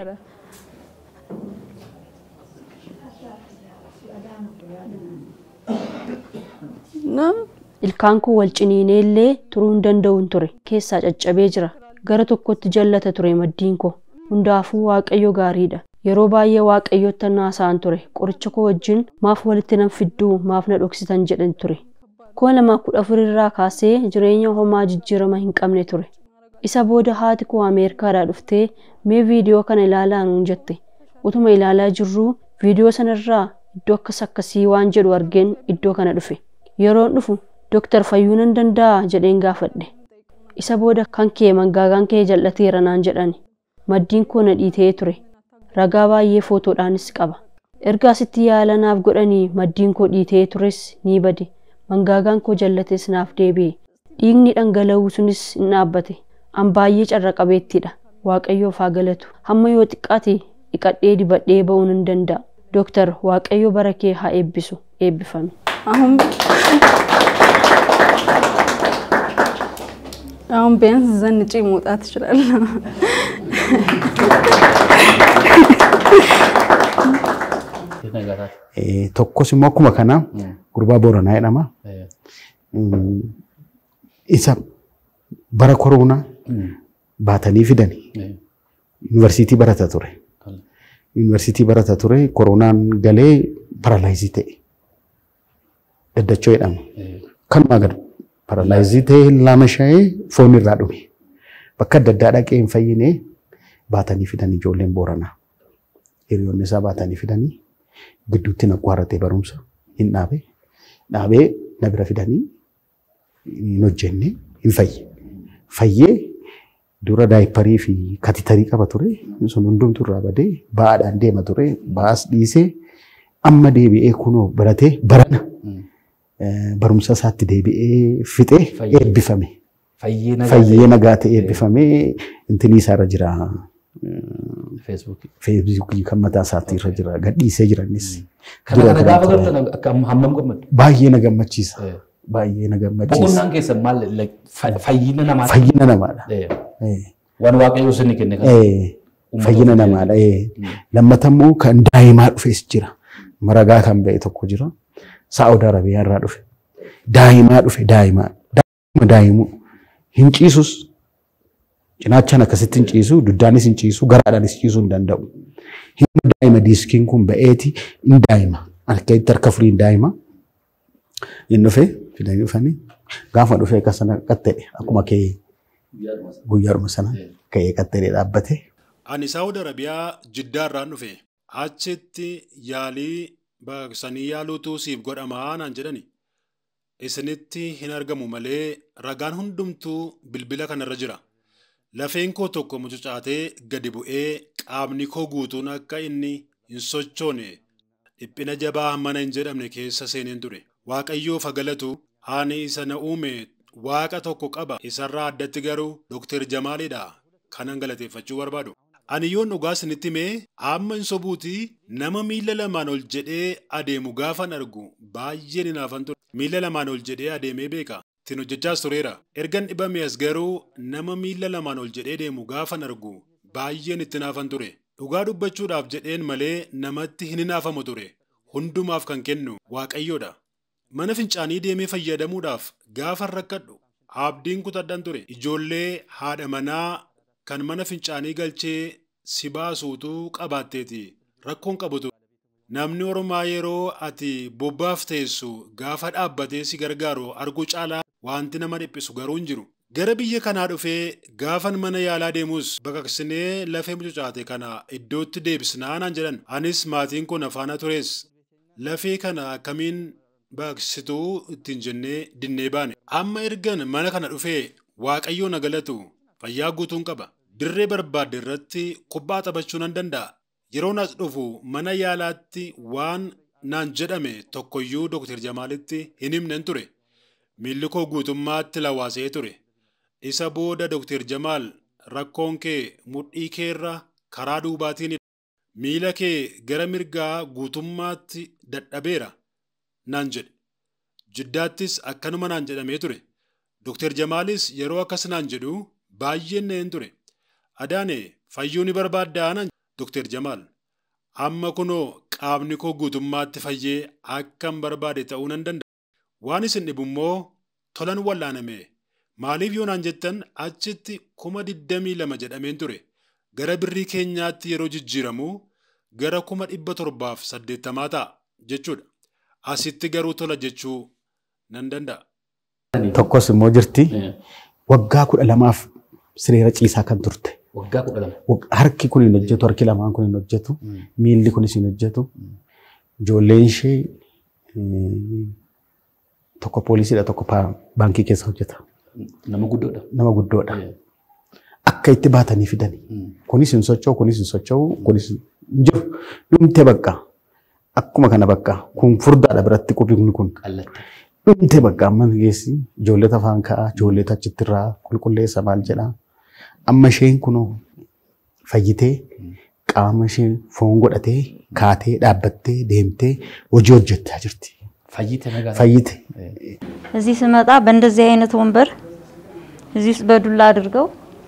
Ilkaan koo wal ciniinee illee turuu hin danda'u ture. Keessaa caccabee jira. Gara tokkotti jallata ture maddiin koo. Hundaafuu Waaqayyo gaariidha. Yeroo baay'ee Waaqayyotti naasa'an ture. Qoricha koo wajjin maaf walitti nan fidduu maaf na dhoksitan jedhan ture. Kuma lama kudha afur irraa kaasee jireenya homaa jijjiirama hin qabne ture. Isa booda haati koo Ameerikaadhaa dhuftee mee viidiyoo kana ilaalaa nuun jette. Utuma ilaalaa jirruu viidiyoo sanarraa iddoo akkas akkasii waan jedhu argeen iddoo kana dhufe. Yeroon dhufu Dooktar Fayyuu nan danda'a jedheen gaafadhe. Isa booda kan kee mangaagaan kee jal'ateera naan jedhani. Maddiin koo na dhiitee ture. Ragaa baay'ee footoodhaanis qaba. Erga asitti yaala naaf godhanii maddiin koo dhiitee tures ni bade. Mangaagaan koo jallates naaf deebi'e. Dhiigni dhangala'uu sunis hin dhaabbate. An baay'ee carra qabeettiidha. Waaqayyoof haa galatu. Hamma yoo xiqqaate dhiqadhee dibadhee ba'uu nan danda'a. Dooktar Waaqayyo bara kee haa eebbisu. Eebbifame. አሁን ቢያንስ ዘንጬ መውጣት እችላለሁ። tokkos immoo akkuma kana gurbaa Booranaa jedhama. Isa bara koronaa baatanii fidani. Yuunivarsiitii barata ture. Yuunivarsiitii barata ture koronaan galee paralaayizii ta'e. Daddachoo jedhama. Kanumaa gadu paralaayizii ta'e lama shayee foon irraa dhume. Bakka adda addaa dhaqee hin fayyine baatanii fidanii ijoolleen Booranaa. Hiriyoonni isaa baatanii fidanii gidduutti na qoratee barumsa hin dhaabe. Dhaabee na bira fidanii hin hojjenne hin fayye. Fayyee dura daayiparii fi katitarii qaba ture. Sun hundumtu irraa badee ba'aadhaan deema ture. Ba'aas dhiisee amma deebi'ee kunoo baratee barana. Barumsa isaatti deebi'ee fixee eebbifame. Fayyee nagaa ta'e eebbifamee intinii isaarra jira. Feesbuukii kan mataa isaatti irra jira. Gadhiisee jira innis. Kana gaafa gartan hammam gammadu? Baay'ee na gammachiisa. Baay'ee na gammachiisa. Boqonnaan keessan maal fayyina namaadha? Fayyina namaadha. Waan Waaqayyo isin kenne kan. Fayyina namaadha. Lammata immoo kan daa'imaa dhufes jira. Maragaa kan ba'e tokko jira. Saa'ud Arabiyaa irraa dhufe. Daa'imaa dhufe daa'imaa. Daa'ima daa'imu hin ciisus. Cinaachaan akkasitti hin ciisu, duddaanis hin ciisu, garaadhaanis ciisuu hin danda'u. Himma daa'ima diiskiin kun ba'eeti hin daa'ima. Harkatti harka furii hin daa'ima. Hin dhufe fidanii dhufanii gaafa dhufe akka sana qatta'e akkuma kee guyyaadhuma sana ka'ee qatta'ee dhaabbate. Ani Saa'ud Arabiyaa Jiddaa irraan dhufe achitti yaalii baqsanii yaaluutu siif godhamaa naan jedhani. Isinitti hin argamu malee ragaan hundumtuu bilbila kanarra jira. Lafeen koo tokko mucucaatee gadi bu'ee qaamni koo guutuun akka inni hin sochoone dhiphina jabaa mana hin jedhamne keessa seeneen ture. Waaqayyoof haa galatu ani isa na uume waaqa tokko qaba isarraa addatti garuu Dooktar Jamaaliidha kanan galateeffachuu barbaadu. Ani yoon dhugaa isinitti mee amma hin sobuutii nama miila lamaan ol jedhee adeemu gaafan argu baay'een hinaafan ture. Miila lamaan ol jedhee adeemee beeka. Tin hojjechaas tureera. Ergan dhibame as garuu nama miila lamaan ol jedhee deemu gaafan argu baay'een itti naafan ture. Dhugaa dubbachuudhaaf jedheen malee namatti hin hinaafamu ture. Hundumaaf kan kennu Waaqayyoodha. Mana fincaanii deemee fayyadamuudhaaf gaafan rakkadhu abdiin kutadhan ture. Ijoollee haadha manaa kan mana fincaanii galchee si baasuutu qabaatteeti. Rakkoon qabutu. Namni Oromaa yeroo ati bobbaaf teessu gaafa dhaabbatee si gargaaru arguu caalaa wanti nama dhiphisu garuu hin jiru. Gara biyya kanaa dhufee gaafan mana yaalaa deemus baqaqsinee lafee mucucaate kana iddootti deebisnaa naan jedhan. Anis maatiin kun afaana tures. Lafee kana akkamiin baqaqsituu ittiin jennee dinnee baane. Amma ergan mana kana dhufee Waaqayyoo na galatu fayyaa guutuun qaba. Dirree barbaadde irratti kubbaa taphachuu nan danda'a. Yeroon as dhufu mana yaalaatti waan naan jedhame tokkoyyuu Dooktar Jamaalitti hin himnen ture. miilli koo guutummaatti lawaasee ture. Isa booda Dooktar Jamaal rakkoon kee mudhii keerra karaa duubaatiin miila kee gara mirgaa guutummaatti dadhabeera naan jedhe. Jiddaattis akkanuma naan jedhamee ture. Dooktar Jamaalis yeroo akkas naan jedhu baay'een na'een ture. Adaane fayyuu ni barbaaddaa naan Dooktar Jamaal. Amma kunoo qaamni koo guutummaatti fayyee akkan barbaade ta'uu nan danda'a. Waan isin dhibu immoo tolan wallaaname. Maaliif yoo naan jettan achitti kuma digdamii lama jedhameen ture. Gara birrii keenyaatti yeroo jijjiiramu gara kuma dhibba torbaaf saddeettamaa ta'a jechuudha. Asitti garuu tola jechuu nan danda'a. Tokkos immoo jirti waggaa kudha lamaaf sireera ciisaa kan turte. Waggaa kudha lama. Harki kun hin hojjetu, harki lamaan kun hin hojjetu, miilli kunis hin hojjetu. Ijoolleen ishee tokko poolisiidha, tokko baankii keessa hojjeta. Nama guddoodha. Nama guddoodha. Akka itti baatanii fidani. Kunis hin socho'u, kunis hin socho'u, kunis hin jiru. Dhumte bakka. Akkuma kana bakka. Kun furdaadha biratti qubni kun. Dhumte bakka amma geessi ijoollee afaan ka'aa, ijoollee achitti irraa qulqulleessa maal jedhaa. Amma isheen kunoo fayyitee qaama ishee foon godhatee kaatee dhaabbattee deemtee hojii hojjechaa jirti. Fayyite nagaa. Fayyite. እዚህ ስመጣ በእንደዚህ አይነት ወንበር እዚህ ውስጥ በዱላ አድርገው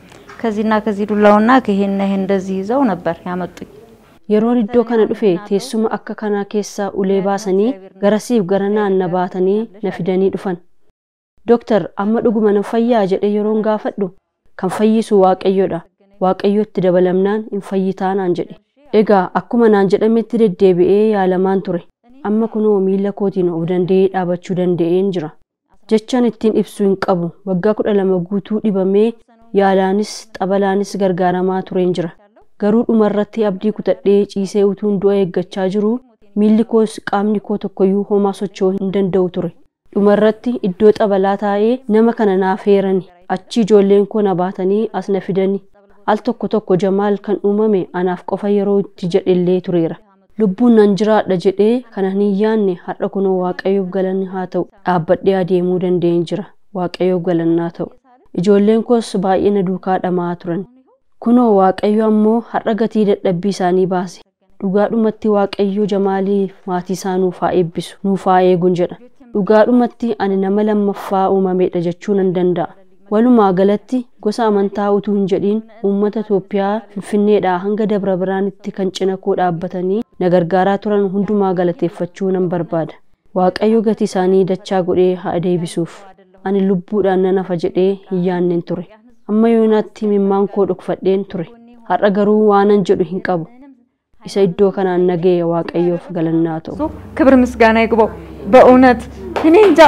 ከዚህና ከዚህ ዱላውና ከይሄና ይሄ እንደዚህ ይዘው ነበር ያመጡኝ። Yeroon iddoo kana dhufe teessuma akka kanaa keessaa ulee baasanii garasiif garanaa na baatanii na fidanii dhufan. Dooktar amma dhuguma na fayyaa jedhe yeroon gaafadhu kan fayyisu Waaqayyoodha. Waaqayyootti dabalamnaan hin fayyitaa naan jedhe. Egaa akkuma naan jedhametti deddeebi'ee yaalamaan ture. Amma kunoo miila kootiin of danda'ee dhaabachuu danda'een jira. Jechaan ittiin ibsuu hin qabu. Waggaa kudha lama guutuu dhibamee yaalaanis xabalaanis gargaaramaa tureen jira. Garuu dhumarratti abdii kutadhee ciisee utuun du'a eeggachaa jiru miilli koos qaamni koo tokkoyyuu homaa socho'uu hin danda'u ture. Dhumarratti iddoo xabalaa taa'ee nama kana naaf heerani. Achi ijoolleen koo na baatanii as na fidani. Al tokko tokko Jamaal kan uumame anaaf qofa yeroo itti jedhellee tureera. Lubbuun nan jiraadha jedhee kana hin yaanne har'a kunoo Waaqayyoof galanni haa ta'u. Dhaabbadhee adeemuu danda'een jira. Waaqayyoof galanni haa ta'u. Ijoolleen koos baay'ee na duukaa dhamaa turan. Kunoo Waaqayyo ammoo har'a gatii dadhabbii isaanii baase. Dhugaadhumatti Waaqayyo Jamaaliif maatii isaa nuuf haa eebbisu, nuuf haa eeguun jedha. Dhugaadhumatti ani nama lammaffaa uumameedha jechuu nan danda'a. Walumaa galatti gosa amantaa utuu hin jedhiin uummata Itoophiyaa Finfinneedhaa hanga Dabra Biraanitti kan cina koo dhaabbatanii na gargaaraa turan hundumaa galateeffachuu nan barbaada. Waaqayyo gatii isaanii dachaa godhee haa deebisuuf. Ani lubbuudhaan nan hafa jedhee hin yaanneen ture. Amma yoonaatti mimmaan koo dhokfadheen ture. Har'a garuu waanan jedhu hin qabu. Isa iddoo kanaan nagee Waaqayyoof galanni haa ta'u. ክብር ምስጋና ይግባው። በእውነት እኔ እንጃ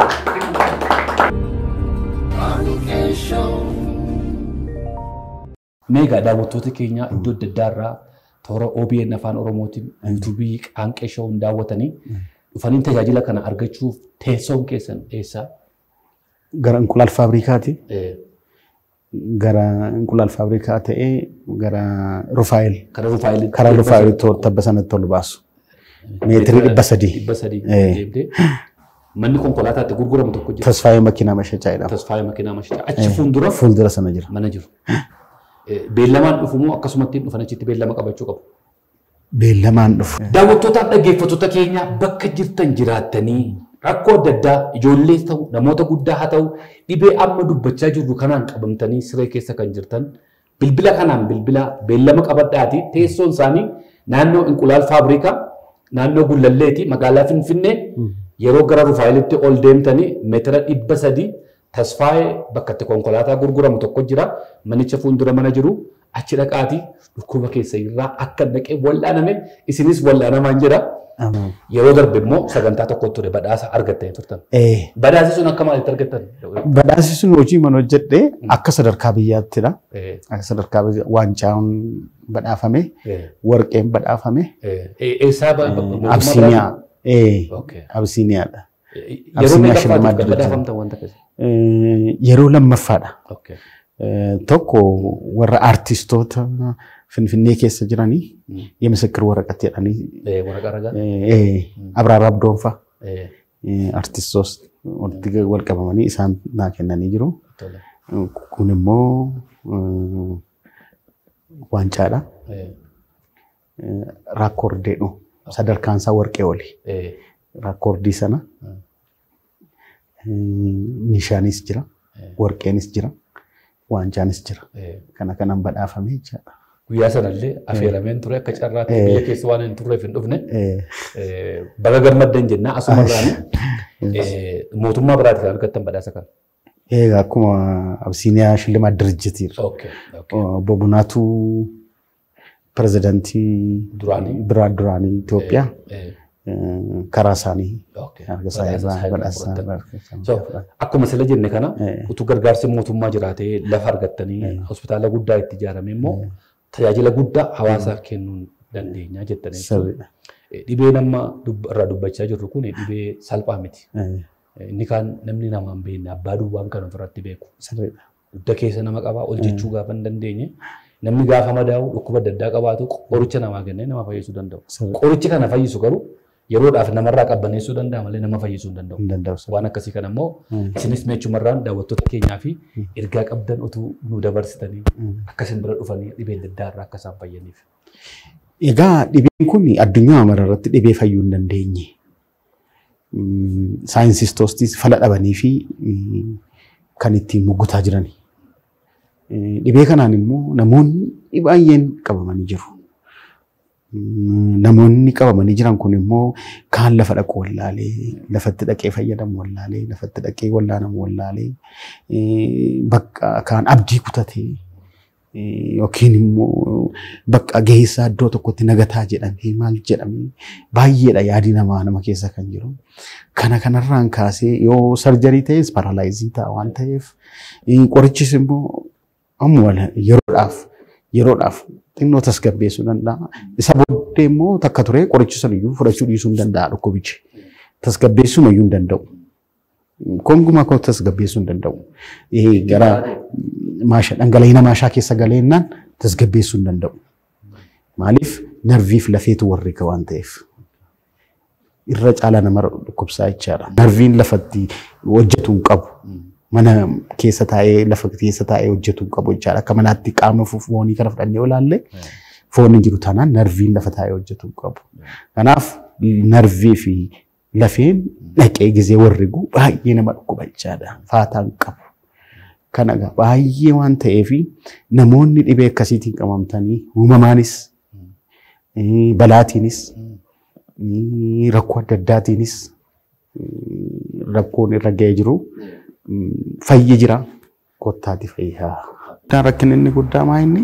Meegaa daawwattoota keenya iddoo adda addaa irraa toora O B N afaan Oromootiin yuutuubii qaanqee showuun daawwatanii dhufanii tajaajila kana argachuuf teessoon keessan eessaa? Gara Inqulaal Faabrikaati. Gara Inqulaal Faabrikaa ta'ee gara Rufaayil. Kara Rufaayil. Kara Rufaayil tabba sanatti ol baasu. Meetirii dhibba sadii. Dhibba sadii deemtee manni konkolaataatti gurguramu tokko jira. Tasfaayee makiinaa mashachaa jedhama. Tasfaayee makiinaa mashachaa. Achi fuuldura. Fuuldura sana jira. Mana jiru. Beellamaan dhufumoo akkasumatti dhufan achitti beellama qabachuu qabu. Beellamaan dhufu. Daawwattootaaf dhaggeeffattoota keenya bakka jirtan jiraattanii rakkoo adda addaa ijoollee ta'u namoota guddaa haa ta'u dhibee amma dubbachaa jirru kanaan qabamtanii siree keessa kan jirtan bilbila kanaan bilbila beellama qabadhaati teessoon isaanii naannoo Inqulaal Faabrikaa naannoo Gullalleeti magaalaa Finfinnee yeroo gara Rufaayilitti ol deemtanii meetira dhibba sadii Tasfaayee bakka itti konkolaataa gurguramu tokko jira. Manicha fuuldura mana jiru achi dhaqaatii dhukkuba keessa irraa akka dhaqee wal'aaname isinis wal'aanamaan jira. Yeroo darbe immoo sagantaa tokko ture badhaasa argattanii turtan. Badhaasi sun akka maalitti argattan? Badhaasi sun hojii mana hojjedhee akka sadarkaa biyyaattiidha. Akka sadarkaa waancaan badhaafame, warqeen badhaafame. Eessaa Absiiniyaa. Absiiniyaadha. Yeroo meeqaffaatiif kan badhaafamtan wanta akkasii? Yeroo lammaffaadha. Tokko warra aartistoota Finfinnee keessa jiranii የምስክር ወረቀት jedhanii ወረቀት አረጋ አብራራ አብዶንፋ አርቲስቶስ walitti wal qabamanii isaan naa kennanii jiru. Kun immoo wancaadha. Raakkoordeedhu sadarkaan isaa warqee oli. Raakkoordii sana nishaanis jira, warqeenis jira, wancaanis jira. Kana kanan badhaafamee jechaadha. Guyyaa sanallee affeelameen ture akka carraatti biyya keessa waan hin turreef hin dhufne baga gammaddan jennaa asumarraan mootummaa biraati kan argattan badhaasa kana. Egaa akkuma Abisiiniyaa Shillimaat Dirjitiirra. Obbo Bunaatu pirezidantii biraa duraanii Itoophiyaa karaa isaanii akkuma sila jenne kana utuu gargaarsi mootummaa jiraatee lafa argattanii hospitaala guddaa itti ijaarame immoo tajaajila guddaa hawaasaaf kennuu dandeenya jettanii. Dhibee nama irraa dubbachaa jirru kun dhibee salphaa miti. Inni kaan namni nama hin beekne abbaa duwwaan kan ofirratti beeku. Dugda keessa nama qabaa ol jechuu gaafa hin dandeenye namni gaafa madaa'u dhukkuba adda addaa qabaatu qoricha namaa kennee nama fayyisuu danda'u. Qorichi kana fayyisu garuu yeroodhaaf namarraa qabbaneessuu danda'a malee nama fayyisuu hin danda'u. Waan akkasii kana immoo isinis meechumarraan daawwattoota keenyaa fi ergaa qabdan utuu nu dabarsitanii akkasin bira dhufanii dhibee adda addaa irraa akka isaan fayyaniif. Egaa dhibeen kun addunyaa mararratti dhibee fayyuu hin dandeenye. Saayinsistoostis fala dhabanii fi kan ittiin muggutaa jirani. Dhibee kanaan immoo namoonni baay'een qabamanii jiru. Namoonni qabamanii jiran kun immoo kaan lafa dhaqu wallaalee, lafatti dhaqee fayyadamu wallaalee, lafatti dhaqee wallaanamu wallaalee, bakka kaan abdii kutatee yookiin immoo bakka geessaa iddoo tokkotti nagataa jedhamee maal jedhamee baay'eedha yaadi namaa nama keessa kan jiru. Kana kanarraan kaasee yoo sarjarii ta'es paralaayizii ta'a waan ta'eef qorichis immoo amma yeroodhaaf yeroodhaaf xinnoo tasgabbeessuu danda'a. Isa booddee immoo takka ture qorichi sun iyyuu fudhachuu dhiisuu hin danda'a dhukkubichi. Tasgabbeessuu iyyuu hin danda'u. Konguma koo tasgabbeessuu hin danda'u. Gara maasha dhangala'ina maashaa keessa galeennaan tasgabbeessuu hin danda'u. Maaliif narviif lafeetu warrika waan ta'eef. Irra caalaa nama dhukkubsaa jechaadha. Narviin lafatti hojjetu hin qabu. Mana keessa taa'ee lafa keessa taa'ee hojjetu hin qabu jechaadha. Akka manaatti qaama foonii kana fudhannee olaalle foonni jiru taanaan narviin lafa taa'ee hojjetu hin qabu. Kanaaf narvii fi lafeen dhaqee gizee warrigu baay'ee nama dhukkuba jechaadha. Faataa hin qabu. Kana baay'ee waan ta'eef namoonni dhibee akkasiitiin qabamtanii uumamaanis balaatiinis rakkoo adda addaatiinis rakkoon irra ga'ee jiru fayyi jira kottaati fayyaa. Rakkinni inni guddaa maa inni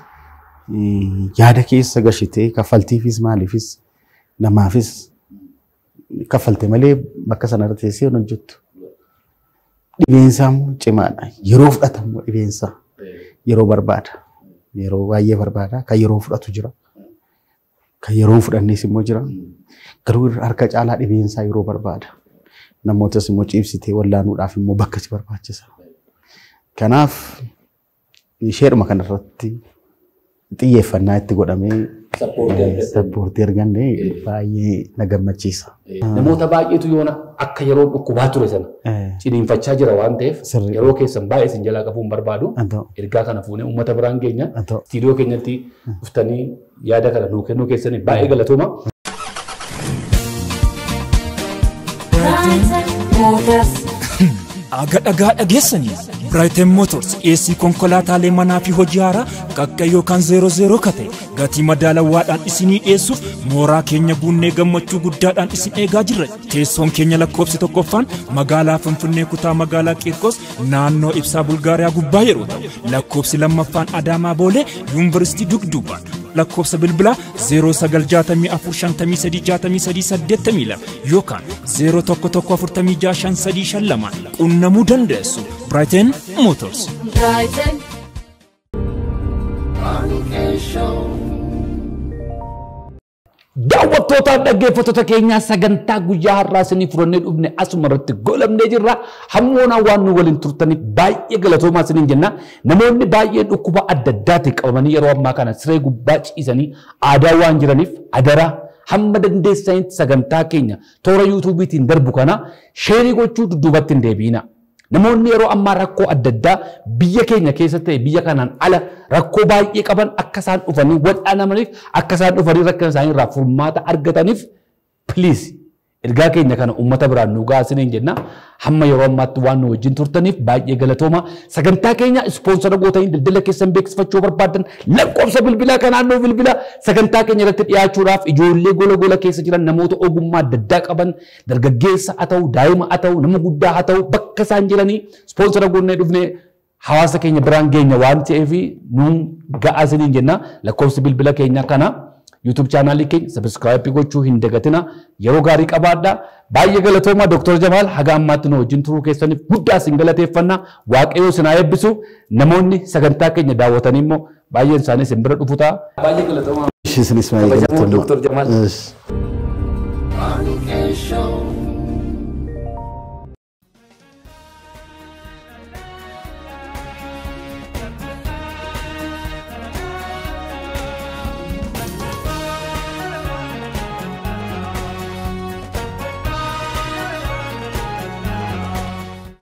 yaada keessa gashitee kaffaltiifis maaliifis namaafis kaffalte malee bakka sanarra teessee hin hojjettu. Dhibeensaa immoo cimaadha. Yeroo fudhatamu dhibeensaa yeroo barbaada. Yeroo baay'ee barbaada. Kan yeroo fudhatu jira. Kan yeroo fudhannees immoo jira. Garuu harka caalaa dhibeensaa yeroo barbaada. Namootas immoo ciibsitee wallaanuudhaaf immoo bakka si barbaachisa. Kanaaf isheedhuma kanarratti xiyyeeffannaa itti godhamee sappoortii arganne baay'ee na gammachiisa. Namoota baay'eetu yoona akka yeroo dhukkubaa ture sana ciniinfachaa jira waan ta'eef yeroo keessan baay'ee isin jalaa qabuun barbaadu ergaa kana fuunee uummata biraan geenya istiidiyoo keenyatti dhuftanii yaada kana nuu kennuu keessanii baay'ee galatooma. Aga dhagaa dhageessanii Brighton Motors dhiyeessii konkolaataalee manaa fi hojii haaraa qaqqa yookaan zeero zeero kate gatii madaalawaadhaan isinii dhiyeessuuf mooraa keenya guunnee gammachuu guddaadhaan isin eegaa jirra. Teessoon keenya lakkoofsi tokkoffaan magaalaa Finfinnee kutaa magaalaa Qiirqos naannoo ibsaa Bulgaariyaa gubbaa yeroo ta'u lakkoofsi lammaffaan Adaamaa Boolee Yuunivarsiitii Dugduubaan lakkoofsa bilbilaa zeero sagal jaatamii afur shantamii sadii jaatamii sadii saddeettamii lama yookaan zeero tokko tokko afurtamii jaha shan sadii shan lamaan qunnamuu dandeessu. Brighton Motors. Brighton. Daawwattoota dhaggeeffattoota keenyaa sagantaa guyyaa har'aa isinii furannee dhufne asuma irratti goolabnee jirra. Hammoonaa waan nu waliin turtaniif baay'ee galatoomaa isiniin jenna. Namoonni baay'ee dhukkuba adda addaatiin qabamanii yeroo ammaa kana siree gubbaa ciisanii aadaa waan jiraniif adaraa hamma dandeessanitti sagantaa keenya toora yuutuubiitiin darbu kana sheerii gochuu dudduubatti hin deebiina. Namoonni yeroo ammaa rakkoo adda addaa biyya keenya keessatti ta'e biyya kanaan ala rakkoo baay'ee qaban akka isaan dhufanii wal'aanamaniif akka isaan dhufanii rakkina isaanii irraa furmaata argataniif please ergaa keenya kana uummata biraan nu gaasiniin jenna. Hamma yeroo ammaatti waan nu wajjin turtaniif baay'ee galatooma. Sagantaa keenya ispoonsara gootanii daldala keessan beeksifachuu barbaadan lakkoofsa bilbilaa kanaan nu bilbila. Sagantaa keenya irratti dhiyaachuudhaaf ijoollee gola gola keessa jiran namoota ogummaa adda addaa qaban dargaggeessa haa ta'u daa'ima haa ta'u nama guddaa haa ta'u bakka isaan jiranii ispoonsara goonnee dhufnee hawaasa keenya biraan geenya waan ta'eef nuun ga'aasiniin jenna. Lakkoofsi bilbila keenya kana YouTube channel keenya subscribe gochuu hin dagatina. Yeroo gaarii qabaadha. Baay'ee galatooma Dr. Jamal haga ammaatti nu wajjin turuu keessaniif guddaa isin galateeffanna. Waaqayyoo isin haa eebbisu. Namoonni sagantaa keenya daawwatan immoo baay'een isaanii isin bira dhufu ta'a. Baay'ee galatooma. Isinis baay'ee galatooma. Dr. Jamal.